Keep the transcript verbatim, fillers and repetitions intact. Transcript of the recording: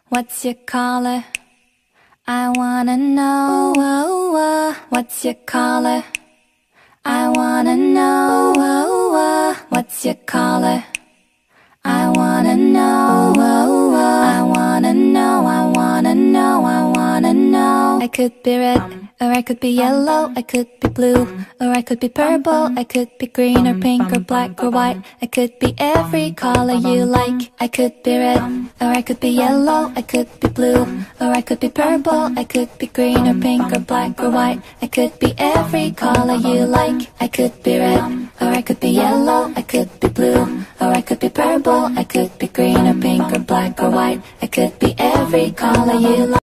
What's your color? I wanna know. What's your color? I wanna know. What's your color? I wanna know. I wanna know. I wanna know. I wanna know. I could be red, or I could be yellow, I could be blue, or I could be purple, I could be green or pink or black or white. I could be every color you like. I could be red, or I could be yellow, I could be blue, or I could be purple, I could be green or pink or black or white. I could be every color you like. I could be red, or I could be yellow, I could be blue, or I could be purple, I could be green or pink or black or white. I could be every color you like.